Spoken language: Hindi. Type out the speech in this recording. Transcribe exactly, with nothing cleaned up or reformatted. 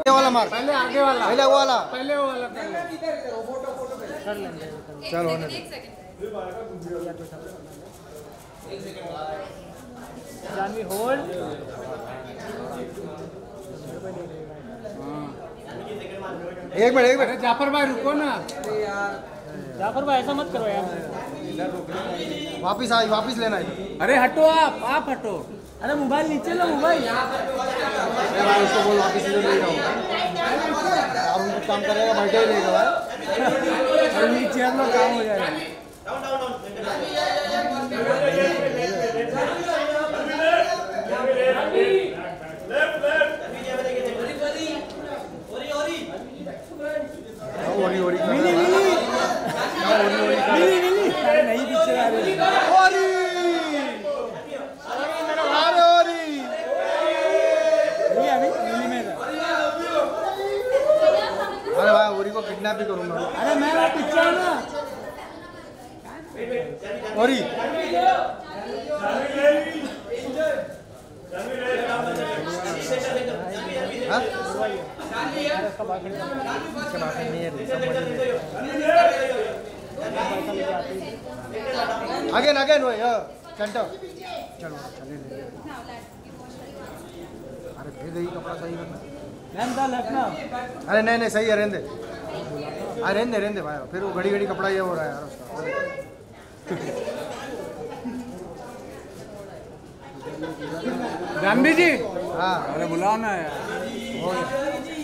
वाला मार, पहले आगे वाला, पहले वो वाला, पहले वो वाला कर ले। चलो जानवी होल्ड। एक मिनट एक मिनट जाफर भाई रुको ना जाफर भाई, ऐसा मत करो यार। वापिस आई, वापिस लेना है। अरे हटो, आप आप हटो। अरे मोबाइल नीचे लो, मोबाइल। भाई उसको बोल वापिस ले ले रहा हूँ और उनको काम करेगा, बैठे ही रहेगा भाई। नीचे हम लोग काम हो जाएगा। ओरी ओरी मिली मिली मिली मिली नहीं पीछे आ रही। ओरी अरे ओरी नहीं अभी मिली में था। अरे भाई ओरी को किडनैप भी करूंगा। अरे मैं पीछे हूं ना। ओरी हाँ? अगेन अगेन वही सेंटर। चलो चले अरे दे दे कपड़ा सही करना। अरे नहीं नहीं सही है, रहने दे। अरे रहने दे रहने दे भाई, फिर वो घड़ी घड़ी कपड़ा ये हो रहा है यार उसका। जानवी जी, हाँ अरे बुलाओ ना यार। हो गया।